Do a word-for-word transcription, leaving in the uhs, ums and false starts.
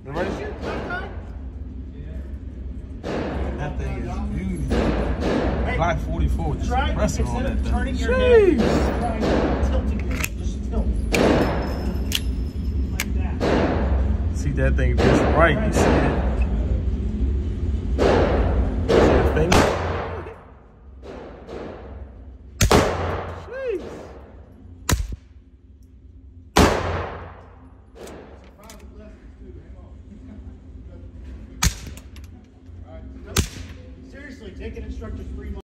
You ready? That thing is beautiful. Hey, Glock forty-four with the suppressor on that thing. Turning your head, trying to tilting your head. Just tilt. Like that. See that thing just right, you see it? See that thing? Seriously, take an instructor's free money.